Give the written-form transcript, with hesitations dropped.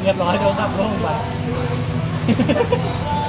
เรียบร้อยโทรศัพท์ล่วงไป